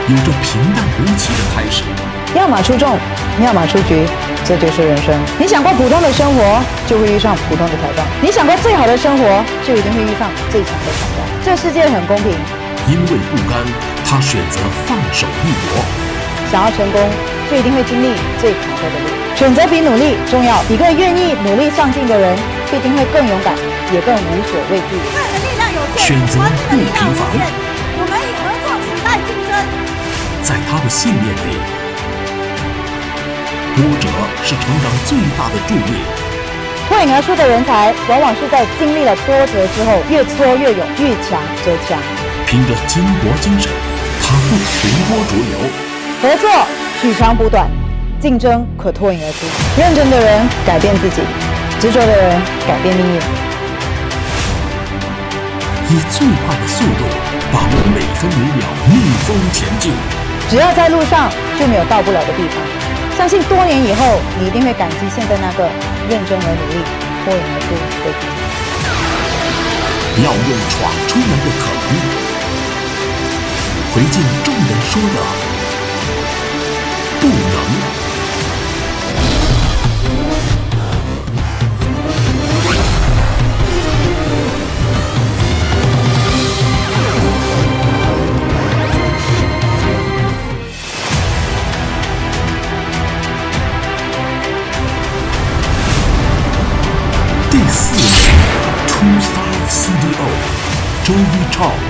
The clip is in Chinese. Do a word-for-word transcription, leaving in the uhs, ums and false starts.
有着平淡无奇的开始。 要么出众，要么出局，这就是人生。你想过普通的生活，就会遇上普通的挑战；你想过最好的生活，就一定会遇上最强的挑战。这世界很公平。 因为不甘，他选择放手一搏。 想要成功，就一定会经历最坎坷的路。选择比努力重要。一个愿意努力上进的人，必定会更勇敢，也更无所畏惧。 个人的力量有限， 选择不平凡。 我们以合作取代竞争。 在他的信念里，波折是成长最大的助力。 脱颖而出的人才，往往是在经历了波折之后，越挫越勇，越强则强。 凭着巾帼精神，他不随波逐流。 合作取长补短，竞争可脱颖而出。认真的人改变自己，执着的人改变命运。 以最快的速度，把握每分每秒，逆风前进。 只要在路上，就没有到不了的地方。相信多年以后，你一定会感激现在那个认真而努力、脱颖而出的自己。 要用闯出来的可能，回敬众人说的不能。第四年，初三 C D O 周一超。